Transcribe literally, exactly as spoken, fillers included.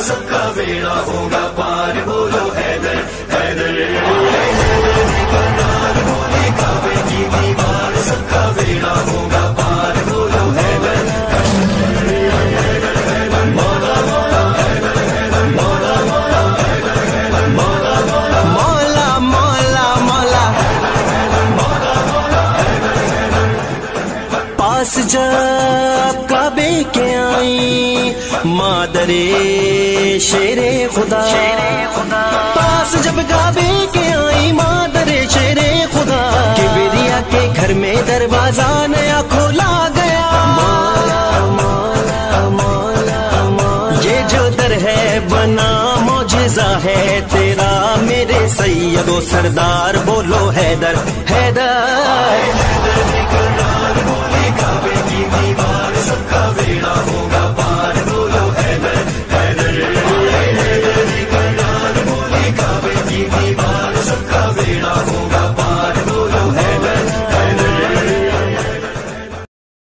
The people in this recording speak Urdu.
سب کا بیڑا ہوگا پار، بولو حیدر حیدر بولے کعبے کی دیوار، سب کا بیڑا ہوگا پار، بولو حیدر مولا مولا مولا پاس جب کعبے کے آئی مادر شیر خدا، پاس جب کعبے کے آئی مادر شیر خدا، کبریا کے گھر میں دروازہ نیا کھولا گیا، یہ جو در ہے بنا معجزہ ہے تیرا میرے سید و سردار، بولو حیدر حیدر کعبے کی دیوار، سب کا بیڑا ہوگا پار، بولو حیدر حیدر بولے کعبے کی دیوار، سب کا بیڑا ہوگا